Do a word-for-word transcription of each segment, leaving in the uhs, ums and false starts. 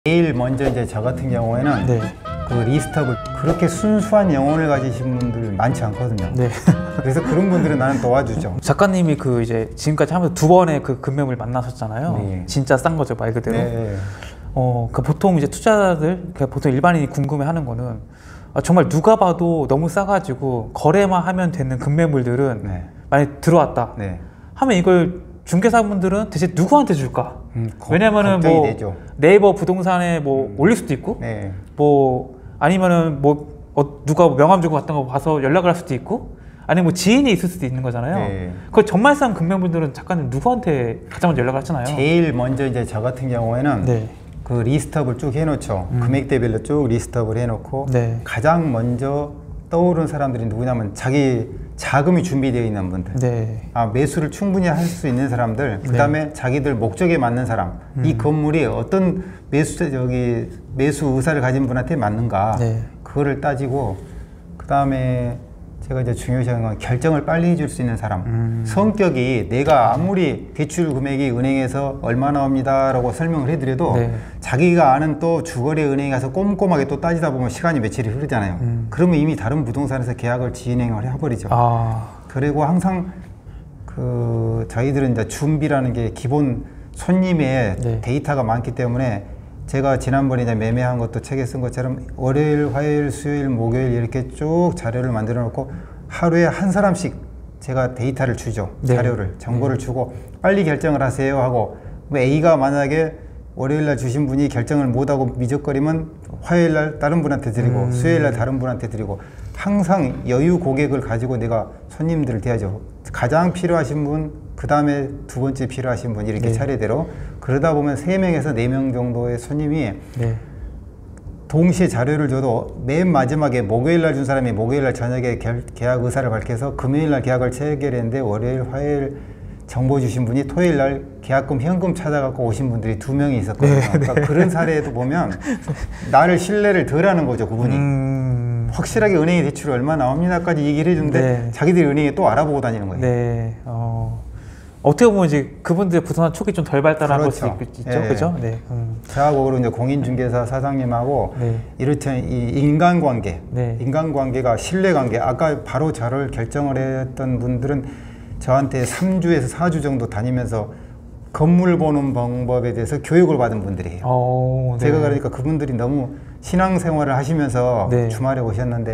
제일 먼저 이제 저 같은 경우에는 네. 그 리스트업을 그렇게 순수한 영혼을 가지신 분들 많지 않거든요. 네. 그래서 그런 분들은 나는 도와주죠. 작가님이 그 이제 지금까지 하면서 두 번의 그 금액을 만나셨잖아요. 네. 진짜 싼 거죠, 말 그대로. 네. 어, 그 보통 이제 투자자들, 그 보통 일반인이 궁금해하는 거는 아, 정말 누가 봐도 너무 싸가지고 거래만 하면 되는 금매물들은 네. 만약 들어왔다. 네. 하면 이걸 중개사분들은 대체 누구한테 줄까? 음, 거, 왜냐면은 뭐 되죠. 네이버 부동산에 뭐 음. 올릴 수도 있고, 네. 뭐 아니면은 뭐 어, 누가 명함 주고 갔던 거 봐서 연락을 할 수도 있고, 아니면 뭐 지인이 있을 수도 있는 거잖아요. 네. 그 정말 싼 금매물들은 작가님 누구한테 가장 먼저 연락을 하잖아요. 제일 먼저 이제 저 같은 경우에는 네. 그 리스트업을 쭉 해놓죠. 음. 금액대별로 쭉 리스트업을 해놓고 네. 가장 먼저 떠오르는 사람들이 누구냐면 자기 자금이 준비되어 있는 분들, 네. 아, 매수를 충분히 할 수 있는 사람들, 그 다음에 네. 자기들 목적에 맞는 사람, 음. 이 건물이 어떤 매수 저기 매수 의사를 가진 분한테 맞는가, 네. 그거를 따지고, 그 다음에 제가 이제 중요시하는 건 결정을 빨리 해줄 수 있는 사람. 음. 성격이 내가 아무리 대출 금액이 은행에서 얼마 나옵니다라고 설명을 해드려도 네. 자기가 아는 또 주거래 은행에 가서 꼼꼼하게 또 따지다 보면 시간이 며칠이 흐르잖아요. 음. 그러면 이미 다른 부동산에서 계약을 진행을 해버리죠. 아. 그리고 항상 그 저희들은 이제 준비라는 게 기본 손님의 네. 데이터가 많기 때문에 제가 지난번에 이제 매매한 것도 책에 쓴 것처럼 월요일, 화요일, 수요일, 목요일 이렇게 쭉 자료를 만들어 놓고 하루에 한 사람씩 제가 데이터를 주죠. 네. 자료를, 정보를 네. 주고 빨리 결정을 하세요 하고, A가 만약에 월요일 날 주신 분이 결정을 못하고 미적거리면 화요일 날 다른 분한테 드리고 음. 수요일 날 다른 분한테 드리고, 항상 여유 고객을 가지고 내가 손님들을 대하죠. 가장 필요하신 분, 그 다음에 두 번째 필요하신 분, 이렇게 네. 차례대로. 그러다 보면 세 명에서 네 명 정도의 손님이 네. 동시에 자료를 줘도 맨 마지막에 목요일 날 준 사람이 목요일 날 저녁에 결, 계약 의사를 밝혀서 금요일 날 계약을 체결했는데 월요일, 화요일 정보 주신 분이 토요일 날 계약금 현금 찾아갖고 오신 분들이 두 명이 있었거든요. 네, 그러니까 네. 그런 사례에도 보면 나를 신뢰를 덜 하는 거죠, 그분이. 음... 확실하게 은행에 대출이 얼마 나옵니다까지 얘기를 해주는데 네. 자기들이 은행에 또 알아보고 다니는 거예요. 네. 어... 어떻게 보면 이제 그분들의 부동산 촉이 좀 덜 발달한 그렇죠. 걸 수도 있죠, 예. 그죠? 네. 음. 저하고 이제 공인중개사 사장님하고 네. 이렇듯 이 인간관계, 네. 인간관계가 신뢰관계. 아까 바로 저를 결정을 했던 분들은 저한테 삼 주에서 사 주 정도 다니면서 건물 보는 방법에 대해서 교육을 받은 분들이에요. 오, 네. 제가 그러니까 그분들이 너무 신앙생활을 하시면서 네. 주말에 오셨는데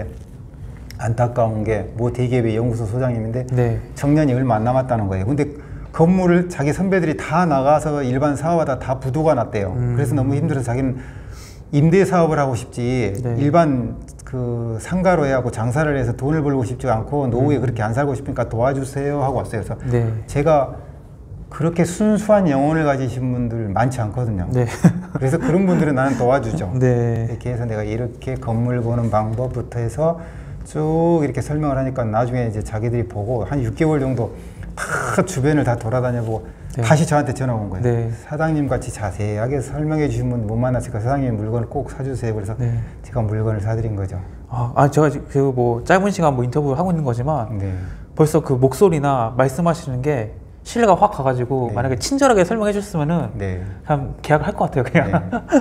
안타까운 게 뭐 대기업의 연구소 소장님인데 네. 정년이 얼마 안 남았다는 거예요. 근데 건물을 자기 선배들이 다 나가서 일반 사업하다 다 부도가 났대요. 음. 그래서 너무 힘들어서 자기는 임대 사업을 하고 싶지 네. 일반 그 상가로 해갖고 장사를 해서 돈을 벌고 싶지 않고 노후에 음. 그렇게 안 살고 싶으니까 도와주세요 하고 왔어요. 그래서 네. 제가 그렇게 순수한 영혼을 가지신 분들 많지 않거든요. 네. 그래서 그런 분들은 나는 도와주죠. 네. 이렇게 해서 내가 이렇게 건물 보는 방법부터 해서 쭉 이렇게 설명을 하니까 나중에 이제 자기들이 보고 한 육 개월 정도 다 주변을 다 돌아다녀보고 네. 다시 저한테 전화 온 거예요. 네. 사장님 같이 자세하게 설명해 주신 분 못 만났으니까 사장님 물건을 꼭 사주세요. 그래서 네. 제가 물건을 사드린 거죠. 아, 아 제가 그 뭐 짧은 시간 뭐 인터뷰를 하고 있는 거지만 네. 벌써 그 목소리나 말씀하시는 게 신뢰가 확 가가지고 네. 만약에 친절하게 설명해 주셨으면은 네. 그냥 계약을 할 것 같아요, 그냥. 네.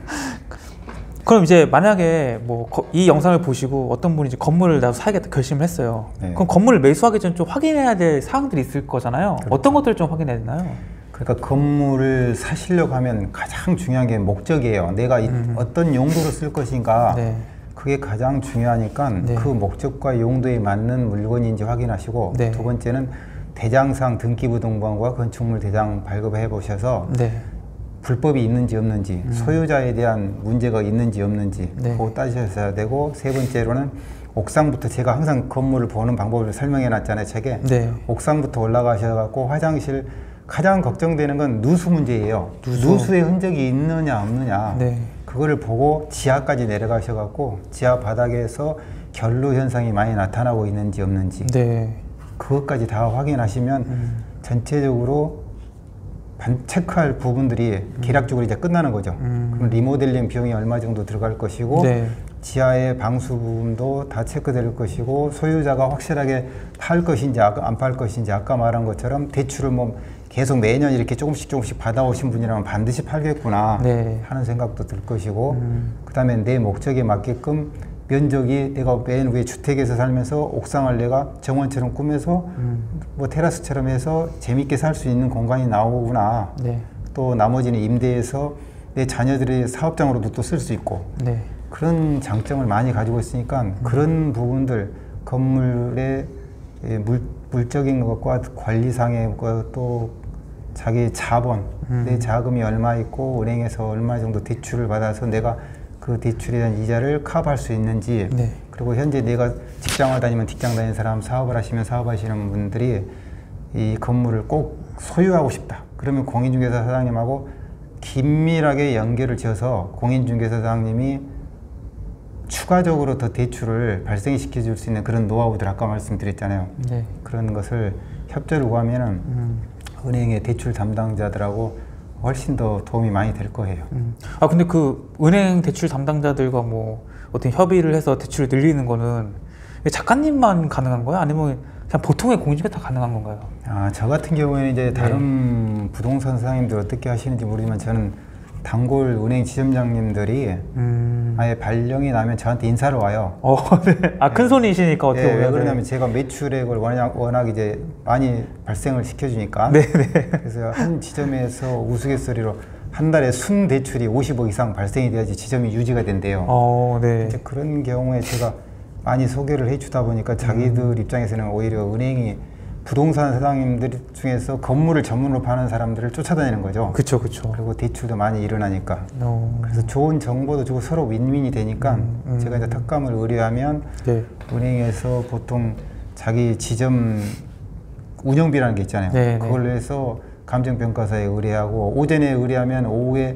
그럼 이제 만약에 뭐 이 영상을 보시고 어떤 분이 이제 건물을 나도 사야겠다 결심을 했어요. 네. 그럼 건물을 매수하기 전에 좀 확인해야 될 사항들이 있을 거잖아요. 그렇죠. 어떤 것들을 좀 확인해야 되나요? 그러니까 건물을 사시려고 하면 가장 중요한 게 목적이에요. 내가 음. 어떤 용도로 쓸 것인가. 네. 그게 가장 중요하니까 네. 그 목적과 용도에 맞는 물건인지 확인하시고 네. 두 번째는 대장상 등기부등본과 건축물 대장 발급해 보셔서 네. 불법이 있는지 없는지 음. 소유자에 대한 문제가 있는지 없는지 네. 그거 따지셔야 되고, 세 번째로는 옥상부터 제가 항상 건물을 보는 방법을 설명해 놨잖아요, 책에. 네. 옥상부터 올라가셔갖고 화장실 가장 걱정되는 건 누수 문제예요. 누수. 누수의 흔적이 있느냐 없느냐 네. 그거를 보고 지하까지 내려가셔갖고 지하 바닥에서 결로 현상이 많이 나타나고 있는지 없는지 네. 그것까지 다 확인하시면 음. 전체적으로 반 체크할 부분들이 음. 계략적으로 이제 끝나는 거죠. 음. 그럼 리모델링 비용이 얼마 정도 들어갈 것이고 네. 지하의 방수 부분도 다 체크될 것이고 소유자가 확실하게 팔 것인지 안 팔 것인지 아까 말한 것처럼 대출을 뭐 계속 매년 이렇게 조금씩 조금씩 받아오신 분이라면 반드시 팔겠구나 네. 하는 생각도 들 것이고 음. 그 다음에 내 목적에 맞게끔 면적이 내가 맨 위에 주택에서 살면서 옥상을 내가 정원처럼 꾸며서 음. 뭐 테라스처럼 해서 재밌게 살 수 있는 공간이 나오구나. 네. 또 나머지는 임대해서 내 자녀들의 사업장으로도 또 쓸 수 있고 네. 그런 장점을 많이 가지고 있으니까 음. 그런 부분들 건물의 물, 물적인 것과 관리상의 또 자기 자본, 음. 내 자금이 얼마 있고 은행에서 얼마 정도 대출을 받아서 내가 그 대출에 대한 이자를 커버할 수 있는지 네. 그리고 현재 내가 직장을 다니면 직장 다니는 사람, 사업을 하시면 사업하시는 분들이 이 건물을 꼭 소유하고 싶다. 그러면 공인중개사 사장님하고 긴밀하게 연결을 지어서 공인중개사 사장님이 추가적으로 더 대출을 발생시켜 줄 수 있는 그런 노하우들 아까 말씀드렸잖아요. 네. 그런 것을 협조를 구하면은 음. 은행의 대출 담당자들하고 훨씬 더 도움이 많이 될 거예요. 음. 아 근데 그 은행 대출 담당자들과 뭐 어떤 협의를 해서 대출을 늘리는 거는 작가님만 가능한 거예요? 아니면 그냥 보통의 공인중개사 다 가능한 건가요? 아, 저 같은 경우에는 이제 다른 네. 부동산 사장님들 어떻게 하시는지 모르지만 저는 단골 은행 지점장님들이 음. 아예 발령이 나면 저한테 인사를 와요. 어, 네. 아, 큰 손이시니까 어떻게 네, 왜 그러냐면 제가 매출액을 워낙, 워낙 이제 많이 발생을 시켜주니까. 네, 네. 그래서 한 지점에서 우스갯소리로 한 달에 순 대출이 오십억 이상 발생이 돼야지 지점이 유지가 된대요. 어, 네. 이제 그런 경우에 제가 많이 소개를 해주다 보니까 자기들 음. 입장에서는 오히려 은행이 부동산 사장님들 중에서 건물을 전문으로 파는 사람들을 쫓아다니는 거죠. 그렇죠, 그렇죠. 그리고 대출도 많이 일어나니까. 오. 그래서 좋은 정보도 주고 서로 윈윈이 되니까 음, 음. 제가 이제 특감을 의뢰하면 네. 은행에서 보통 자기 지점 운영비라는 게 있잖아요. 네, 그걸로 해서 감정평가사에 의뢰하고 오전에 의뢰하면 오후에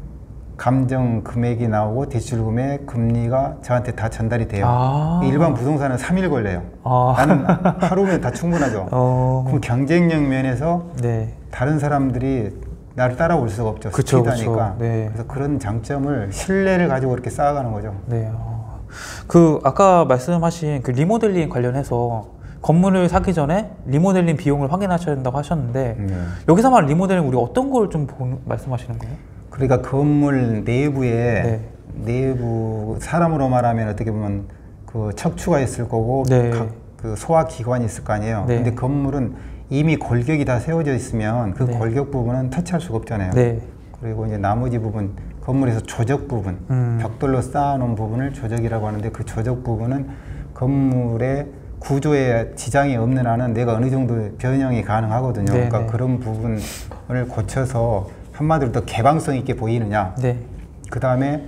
감정 금액이 나오고 대출 금액, 금리가 저한테 다 전달이 돼요. 아 일반 부동산은 삼 일 걸려요. 아 나는 하루면 다 충분하죠. 어 그럼 경쟁력 면에서 네. 다른 사람들이 나를 따라올 수가 없죠. 그쵸, 스피드하니까. 그쵸. 네. 그래서 그런 장점을 신뢰를 가지고 이렇게 쌓아가는 거죠. 네. 어. 그 아까 말씀하신 그 리모델링 관련해서 건물을 사기 전에 리모델링 비용을 확인하셔야 된다고 하셨는데 네. 여기서 말하는 리모델링 우리 어떤 걸 좀 말씀하시는 거예요? 그러니까 건물 내부에 네. 내부 사람으로 말하면 어떻게 보면 그 척추가 있을 거고 네. 각 그 소화 기관이 있을 거 아니에요. 네. 근데 건물은 이미 골격이 다 세워져 있으면 그 네. 골격 부분은 터치할 수가 없잖아요. 네. 그리고 이제 나머지 부분 건물에서 조적 부분 음. 벽돌로 쌓아놓은 부분을 조적이라고 하는데 그 조적 부분은 건물의 구조에 지장이 없는 한은 내가 어느 정도 변형이 가능하거든요. 네. 그러니까 그런 부분을 고쳐서 한마디로 더 개방성 있게 보이느냐. 네. 그 다음에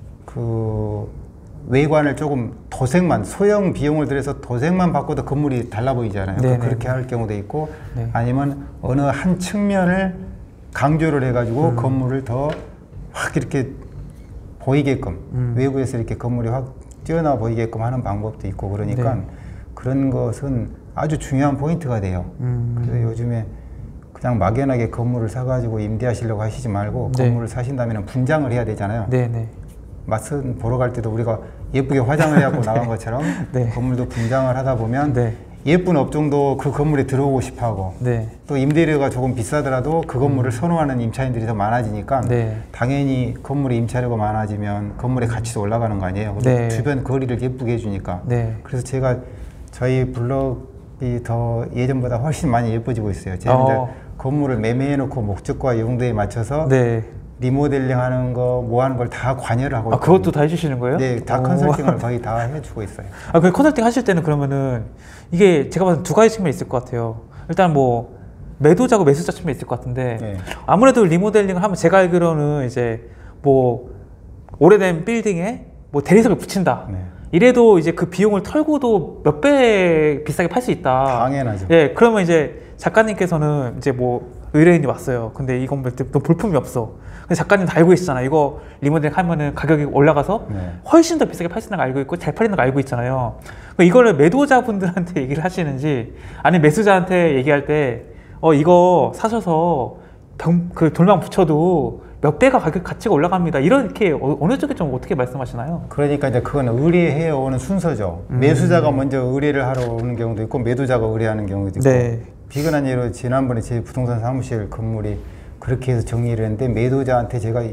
그 외관을 조금 도색만 소형 비용을 들여서 도색만 바꿔도 건물이 달라 보이잖아요. 네, 그렇게 네. 할 경우도 있고 네. 아니면 어느 한 측면을 강조를 해가지고 음. 건물을 더 확 이렇게 보이게끔 음. 외부에서 이렇게 건물이 확 뛰어나 보이게끔 하는 방법도 있고 그러니까 네. 그런 것은 아주 중요한 포인트가 돼요. 음. 그래서 요즘에 그냥 막연하게 건물을 사가지고 임대하시려고 하시지 말고 네. 건물을 사신다면 분장을 해야 되잖아요. 네, 네. 맞선 보러 갈 때도 우리가 예쁘게 화장을 해갖고 네. 나간 것처럼 네. 건물도 분장을 하다 보면 네. 예쁜 업종도 그 건물에 들어오고 싶어하고 네. 또 임대료가 조금 비싸더라도 그 건물을 음. 선호하는 임차인들이 더 많아지니까 네. 당연히 건물의 임차료가 많아지면 건물의 가치도 올라가는 거 아니에요. 네. 주변 거리를 예쁘게 해주니까. 네. 그래서 제가 저희 블럭이 더 예전보다 훨씬 많이 예뻐지고 있어요. 제가 어. 이제 건물을 매매해놓고 목적과 용도에 맞춰서 네. 리모델링 하는 거, 뭐 하는 걸 다 관여를 하고 아, 있거든요. 그것도 다 해주시는 거예요? 네, 다 오. 컨설팅을 거의 다 해주고 있어요. 아, 그 컨설팅 하실 때는 그러면은 이게 제가 봐서 두 가지 측면이 있을 것 같아요. 일단 뭐 매도자고 매수자 측면이 있을 것 같은데 네. 아무래도 리모델링을 하면 제가 알기로는 이제 뭐 오래된 빌딩에 뭐 대리석을 붙인다. 네. 이래도 이제 그 비용을 털고도 몇 배 비싸게 팔 수 있다. 당연하죠. 예, 그러면 이제 작가님께서는 이제 뭐 의뢰인이 왔어요. 근데 이건 너 볼품이 없어. 근데 작가님 다 알고 계시잖아요. 이거 리모델링 하면은 가격이 올라가서 네. 훨씬 더 비싸게 팔 수 있는 거 알고 있고 잘 팔리는 거 알고 있잖아요. 이거를 매도자분들한테 얘기를 하시는지 아니면 매수자한테 얘기할 때 어 이거 사셔서 병, 그 돌망 붙여도 몇 배가 가격 가치가 올라갑니다. 이렇게 어, 어느 쪽에 좀 어떻게 말씀하시나요? 그러니까 이제 그건 의뢰해 오는 순서죠. 음. 매수자가 먼저 의뢰를 하러 오는 경우도 있고 매도자가 의뢰하는 경우도 있고 네. 비근한 예로 지난번에 제 부동산 사무실 건물이 그렇게 해서 정리를 했는데 매도자한테 제가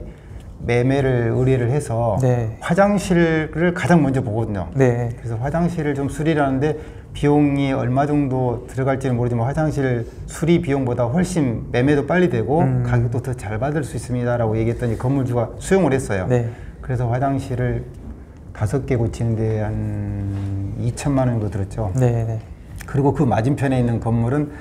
매매를 의뢰를 해서 네. 화장실을 가장 먼저 보거든요. 네. 그래서 화장실을 좀 수리를 하는데 비용이 얼마 정도 들어갈지는 모르지만 화장실 수리 비용보다 훨씬 매매도 빨리 되고 음. 가격도 더 잘 받을 수 있습니다 라고 얘기했더니 건물주가 수용을 했어요. 네. 그래서 화장실을 다섯 개 고치는데 한 이천만 원 정도 들었죠. 네, 네. 그리고 그 맞은편에 있는 건물은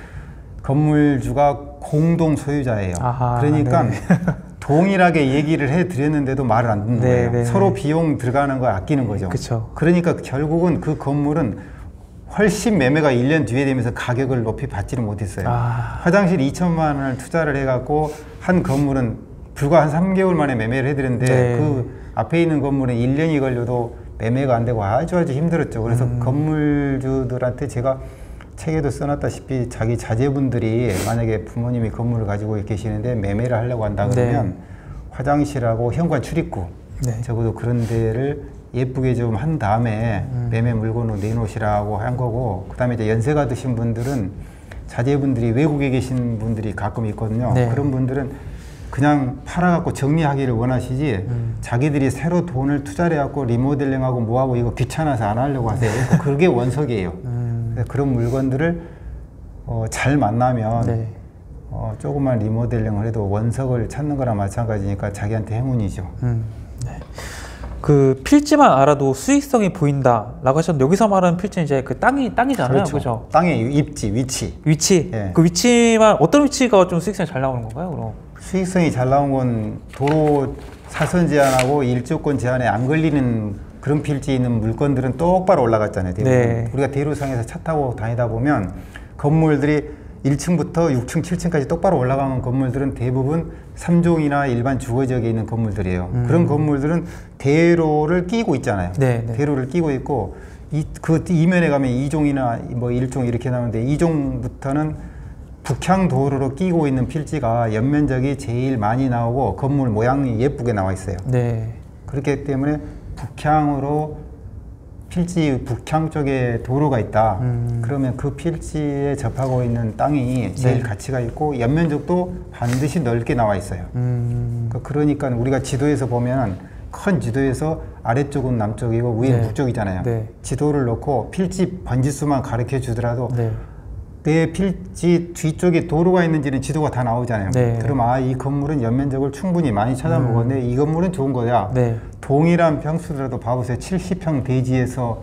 건물주가 공동 소유자예요. 아하, 그러니까 네. 동일하게 얘기를 해드렸는데도 말을 안 듣는 네, 거예요. 네, 서로 비용 들어가는 걸 아끼는 거죠. 그쵸. 그러니까 결국은 그 건물은 훨씬 매매가 일 년 뒤에 되면서 가격을 높이 받지를 못했어요. 아. 화장실 이천만 원을 투자를 해갖고 한 건물은 불과 한 삼 개월 만에 매매를 해드렸는데 네. 그 앞에 있는 건물은 일 년이 걸려도 매매가 안 되고 아주 아주 힘들었죠. 그래서 음. 건물주들한테 제가 책에도 써놨다시피 자기 자제분들이 만약에 부모님이 건물을 가지고 계시는데 매매를 하려고 한다 그러면 네. 화장실하고 현관 출입구 네. 적어도 그런 데를 예쁘게 좀 한 다음에 음. 매매 물건으로 내놓으시라고 한 거고, 그 다음에 이제 연세가 드신 분들은 자제분들이 외국에 계신 분들이 가끔 있거든요. 네. 그런 분들은 그냥 팔아갖고 정리하기를 원하시지 음. 자기들이 새로 돈을 투자를 해갖고 리모델링하고 뭐하고 이거 귀찮아서 안 하려고 하세요. 그게 원석이에요. 음. 그래서 그런 물건들을 어, 잘 만나면 네. 어, 조금만 리모델링을 해도 원석을 찾는 거랑 마찬가지니까 자기한테 행운이죠. 음. 네. 그 필지만 알아도 수익성이 보인다라고 하셨는데 여기서 말하는 필지는 이제 그 땅이 땅이잖아요, 그렇죠? 그렇죠? 땅의 입지, 위치. 위치. 예. 그 위치만 어떤 위치가 좀 수익성이 잘 나오는 건가요, 그럼? 수익성이 잘 나온 건 도로 사선 제한하고 일조권 제한에 안 걸리는 그런 필지에 있는 물건들은 똑바로 올라갔잖아요. 네. 우리가 대로상에서 차 타고 다니다 보면 건물들이 일 층부터 육 층, 칠 층까지 똑바로 올라가는 건물들은 대부분 삼 종이나 일반 주거지역에 있는 건물들이에요. 음. 그런 건물들은 대로를 끼고 있잖아요. 네, 네. 대로를 끼고 있고 이, 그 이면에 가면 이 종이나 뭐 일 종 이렇게 나오는데 이 종부터는 북향 도로로 끼고 있는 필지가 연면적이 제일 많이 나오고 건물 모양이 예쁘게 나와 있어요. 네. 그렇기 때문에 북향으로 필지 북향 쪽에 도로가 있다. 음. 그러면 그 필지에 접하고 있는 땅이 제일 네. 가치가 있고 연면적도 반드시 넓게 나와 있어요. 음. 그러니까 우리가 지도에서 보면 큰 지도에서 아래쪽은 남쪽이고 위는 네. 북쪽이잖아요. 네. 지도를 놓고 필지 번지수만 가르쳐 주더라도 네. 내 필지 뒤쪽에 도로가 있는지는 지도가 다 나오잖아요. 네. 그럼 아, 이 건물은 연면적을 충분히 많이 찾아보건데 음. 이 건물은 좋은 거야. 네. 동일한 평수라도 봐보세요. 칠십 평 대지에서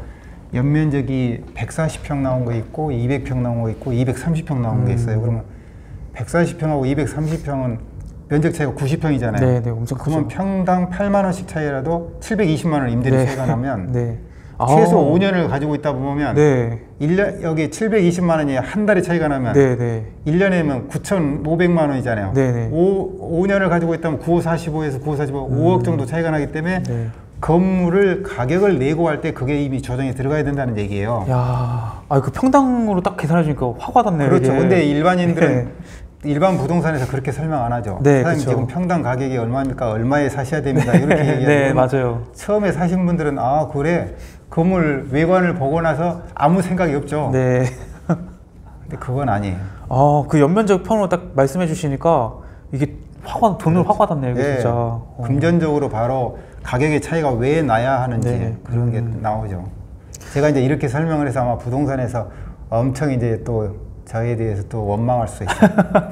연면적이 백사십 평 나온 거 있고 이백 평 나온 거 있고 이백삼십 평 나온 음. 게 있어요. 그러면 백사십 평하고 이백삼십 평은 면적 차이가 구십 평이잖아요. 네, 네, 엄청 그러면 크죠. 평당 팔만 원씩 차이라도 칠백이십만 원 임대료 네. 차이가 나면 네. 최소 오 년을 가지고 있다 보면 네. 일 년, 여기 칠백이십만 원이 한 달에 차이가 나면 네, 네. 일 년에면 구천오백만 원이잖아요. 네, 네. 오 년을 가지고 있다면 구천오백사십오에서 구천오백사십오 음. 오억 정도 차이가 나기 때문에 네. 건물을 가격을 내고 할 때 그게 이미 조정이 들어가야 된다는 얘기예요. 야, 아, 그 평당으로 딱 계산해 주니까 확 와닿네요. 그렇죠. 이게. 근데 일반인들은 네. 일반 부동산에서 그렇게 설명 안 하죠. 네, 사장님 그쵸. 지금 평당 가격이 얼마입니까? 얼마에 사셔야 됩니다. 이렇게 얘기하면 네, 맞아요. 처음에 사신 분들은 아 그래 건물 외관을 보고 나서 아무 생각이 없죠. 네. 근데 그건 아니에요. 아, 그 연면적 평으로 딱 말씀해 주시니까 이게 확 와, 돈을 그렇죠. 확 와닿네요. 이게 네. 진짜. 어. 금전적으로 바로 가격의 차이가 왜 나야 하는지 네. 그런 게 음. 나오죠. 제가 이제 이렇게 설명을 해서 아마 부동산에서 엄청 이제 또 저에 대해서 또 원망할 수 있어요.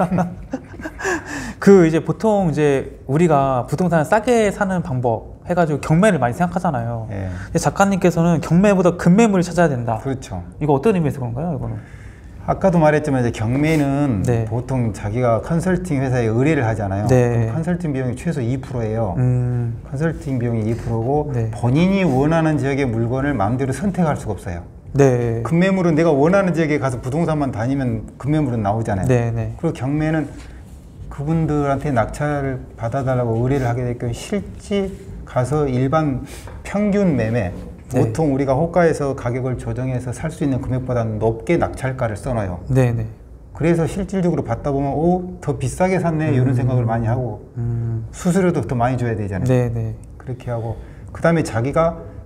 그 이제 보통 이제 우리가 부동산을 싸게 사는 방법 해가지고 경매를 많이 생각하잖아요. 네. 근데 작가님께서는 경매보다 급매물을 찾아야 된다. 그렇죠. 이거 어떤 의미에서 그런가요, 이거는? 아까도 말했지만 이제 경매는 네. 보통 자기가 컨설팅 회사에 의뢰를 하잖아요. 네. 컨설팅 비용이 최소 이 퍼센트예요. 음. 컨설팅 비용이 이 퍼센트고 네. 본인이 원하는 지역의 물건을 마음대로 선택할 수가 없어요. 네. 급매물은 내가 원하는 지역에 가서 부동산만 다니면 급매물은 나오잖아요. 네, 네. 그리고 경매는 그분들한테 낙찰을 받아달라고 의뢰를 하게 될 경우 실제 가서 일반 평균 매매 네. 보통 우리가 호가에서 가격을 조정해서 살 수 있는 금액보다 높게 낙찰가를 써놔요. 네, 네. 그래서 실질적으로 받다 보면 오, 더 비싸게 샀네 음. 이런 생각을 많이 하고 음. 수수료도 더 많이 줘야 되잖아요. 네, 네. 그렇게 하고 그 다음에 자기가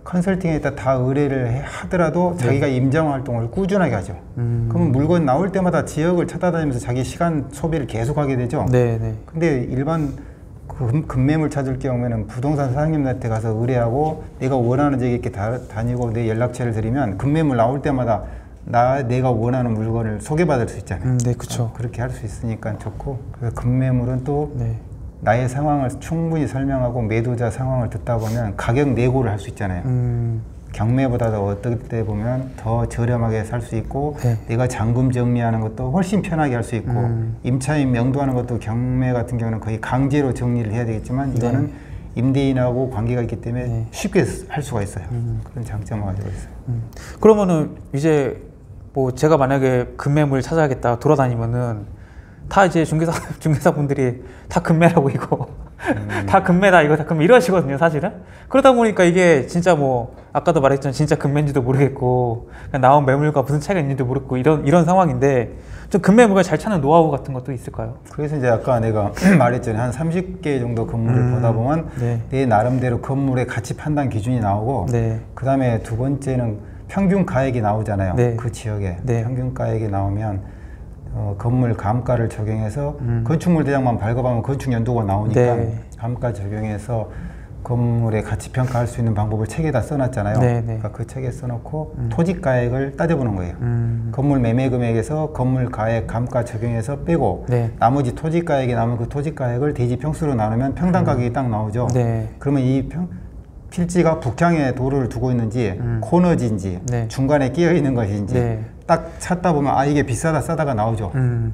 컨설팅에다 다 의뢰를 해, 하더라도 네. 자기가 임장 활동을 꾸준하게 하죠. 음. 그러면 물건 나올 때마다 지역을 찾아다니면서 자기 시간 소비를 계속하게 되죠. 네, 네. 근데 일반 금, 금매물 찾을 경우에는 부동산 사장님한테 가서 의뢰하고 내가 원하는 지역에 이렇게 다, 다니고 내 연락처를 드리면 금매물 나올 때마다 나 내가 원하는 물건을 소개받을 수 있잖아요. 음, 네, 그렇죠. 그렇게 할 수 있으니까 좋고, 그래서 금매물은 또 네. 나의 상황을 충분히 설명하고 매도자 상황을 듣다 보면 가격 내고를 할 수 있잖아요. 음. 경매보다도 어떨 때 보면 더 저렴하게 살 수 있고 네. 내가 잔금 정리하는 것도 훨씬 편하게 할 수 있고 음. 임차인 명도하는 것도 경매 같은 경우는 거의 강제로 정리를 해야 되겠지만 이거는 네. 임대인하고 관계가 있기 때문에 네. 쉽게 할 수가 있어요. 음. 그런 장점을 가지고 있어요. 음. 그러면은 이제 뭐 제가 만약에 금매물 찾아야겠다 돌아다니면은 다 이제 중개사 중개사 분들이 다 금매라고 이거 음. 다 금매다 이거 다 금매 이러시거든요 사실은. 그러다 보니까 이게 진짜 뭐 아까도 말했지만 진짜 금매인지도 모르겠고 그냥 나온 매물과 무슨 차이가 있는지도 모르겠고 이런 이런 상황인데 좀 금매물을 잘 찾는 노하우 같은 것도 있을까요? 그래서 이제 아까 내가 말했잖아요. 한 삼십 개 정도 건물을 음. 보다 보면 네. 내 나름대로 건물의 가치 판단 기준이 나오고 네. 그 다음에 두 번째는 평균 가액이 나오잖아요. 네. 그 지역에 네. 평균 가액이 나오면 어, 건물 감가를 적용해서 음. 건축물 대장만 발급하면 건축 연도가 나오니까 네. 감가 적용해서 건물의 가치 평가할 수 있는 방법을 책에다 써놨잖아요. 네, 네. 그러니까 그 책에 써놓고 음. 토지 가액을 따져보는 거예요. 음. 건물 매매 금액에서 건물 가액 감가 적용해서 빼고 네. 나머지 토지 가액이 나오면 그 토지 가액을 대지 평수로 나누면 평당 가격이 음. 딱 나오죠. 네. 그러면 이 평, 필지가 북향에 도로를 두고 있는지 음. 코너지인지 네. 중간에 끼어 있는 것인지 네. 딱 찾다 보면 아 이게 비싸다 싸다가 나오죠. 음.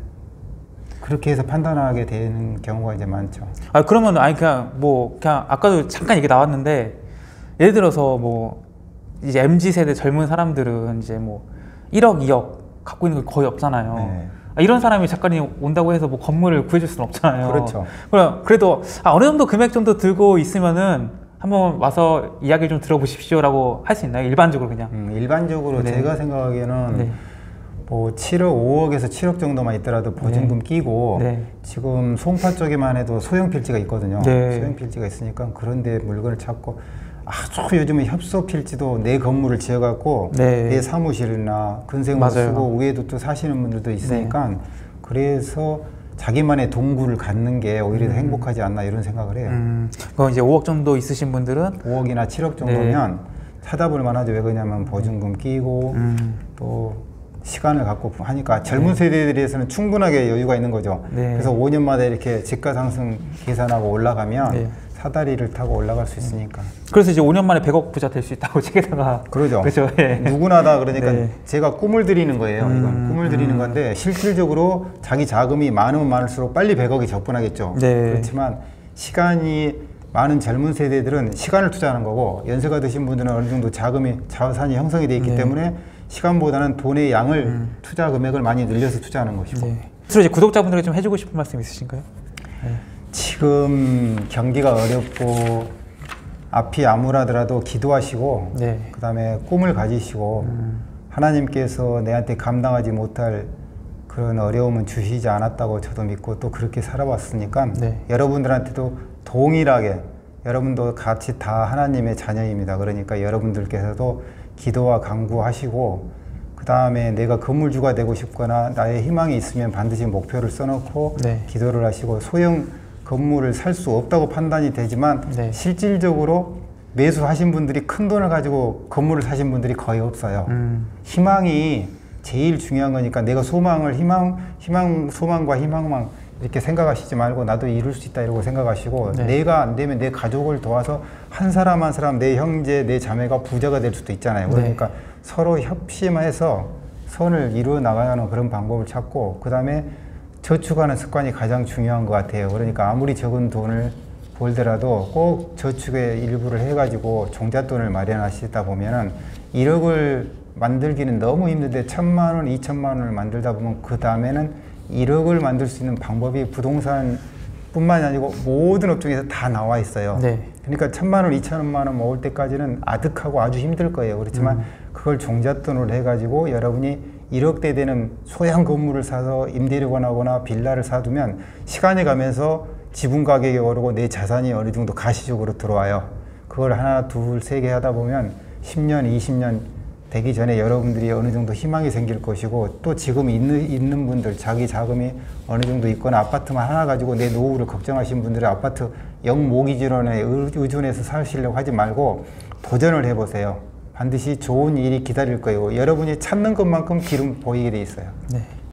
그렇게 해서 판단하게 되는 경우가 이제 많죠. 아 그러면 아니 그냥 뭐 그냥 아까도 잠깐 얘기 나왔는데 예를 들어서 뭐 이제 엠지 세대 젊은 사람들은 이제 뭐 일억, 이억 갖고 있는 게 거의 없잖아요. 네. 아, 이런 사람이 작가님 온다고 해서 뭐 건물을 구해줄 수는 없잖아요. 그렇죠. 그래도 아, 어느 정도 금액 정도 들고 있으면은 한번 와서 이야기 좀 들어보십시오라고 할 수 있나요? 일반적으로 그냥. 음, 일반적으로 네. 제가 생각하기에는 네. 뭐 칠억, 오억에서 칠억 정도만 있더라도 보증금 네. 끼고 네. 지금 송파 쪽에만 해도 소형 필지가 있거든요. 네. 소형 필지가 있으니까 그런데 물건을 찾고 아주 요즘은 협소 필지도 내 건물을 지어갖고 네. 내 사무실이나 근생으로 쓰고 위에도 또 사시는 분들도 있으니까 네. 그래서 자기만의 동굴을 갖는 게 오히려 음. 더 행복하지 않나 이런 생각을 해요. 음. 그럼 이제 오억 정도 있으신 분들은 오억이나 칠억 정도면 네. 찾아볼 만하죠. 왜 그러냐면 보증금 끼고 음. 또 시간을 갖고 하니까 젊은 네. 세대들에서는 충분하게 여유가 있는 거죠. 네. 그래서 오 년마다 이렇게 집가 상승 계산하고 올라가면 네. 사다리를 타고 올라갈 수 있으니까. 그래서 이제 오 년 만에 백억 부자 될 수 있다고 책에다가. 그러죠. 그렇죠. 예. 누구나 다 그러니까 네. 제가 꿈을 드리는 거예요. 음, 이건 꿈을 드리는 음. 건데 실질적으로 자기 자금이 많으면 많을수록 빨리 백억이 접근하겠죠. 네. 그렇지만 시간이 많은 젊은 세대들은 시간을 투자하는 거고 연세가 드신 분들은 어느 정도 자금이 자산이 형성이 돼 있기 네. 때문에 시간보다는 돈의 양을 음. 투자 금액을 많이 늘려서 투자하는 것이고. 네. 그래서 이제 구독자분들에게 좀 해주고 싶은 말씀 있으신가요? 네. 지금 경기가 어렵고 앞이 암울하더라도 기도하시고 네. 그 다음에 꿈을 가지시고 음. 하나님께서 내한테 감당하지 못할 그런 어려움은 주시지 않았다고 저도 믿고 또 그렇게 살아왔으니까 네. 여러분들한테도 동일하게 여러분도 같이 다 하나님의 자녀입니다. 그러니까 여러분들께서도 기도와 간구하시고 그 다음에 내가 건물주가 되고 싶거나 나의 희망이 있으면 반드시 목표를 써놓고 네. 기도를 하시고 소형 건물을 살 수 없다고 판단이 되지만 네. 실질적으로 매수하신 분들이 큰 돈을 가지고 건물을 사신 분들이 거의 없어요. 음. 희망이 제일 중요한 거니까 내가 소망을 희망, 희망, 소망과 희망만 이렇게 생각하시지 말고 나도 이룰 수 있다 이러고 생각하시고 네. 내가 안 되면 내 가족을 도와서 한 사람 한 사람 내 형제, 내 자매가 부자가 될 수도 있잖아요. 그러니까 네. 서로 협심해서 선을 이루어 나가는 그런 방법을 찾고 그 다음에 저축하는 습관이 가장 중요한 것 같아요. 그러니까 아무리 적은 돈을 벌더라도 꼭 저축의 일부를 해가지고 종잣돈을 마련하시다 보면은 일억을 만들기는 너무 힘든데 천만 원, 이천만 원을 만들다 보면 그 다음에는 일억을 만들 수 있는 방법이 부동산 뿐만이 아니고 모든 업종에서 다 나와 있어요. 네. 그러니까 천만 원, 이천만 원 모을 때까지는 아득하고 아주 힘들 거예요. 그렇지만 음. 그걸 종잣돈으로 해가지고 여러분이 일억대 되는 소형 건물을 사서 임대료 권하거나 빌라를 사두면 시간이 가면서 지분 가격이 오르고 내 자산이 어느 정도 가시적으로 들어와요. 그걸 하나, 둘, 세 개 하다 보면 십 년, 이십 년 되기 전에 여러분들이 어느 정도 희망이 생길 것이고 또 지금 있는, 있는 분들 자기 자금이 어느 정도 있거나 아파트만 하나 가지고 내 노후를 걱정하신 분들은 아파트 영모기지론에 의존해서 사시려고 하지 말고 도전을 해보세요. 반드시 좋은 일이 기다릴 거예요. 여러분이 찾는 것만큼 길은 보이게 돼 있어요. 네.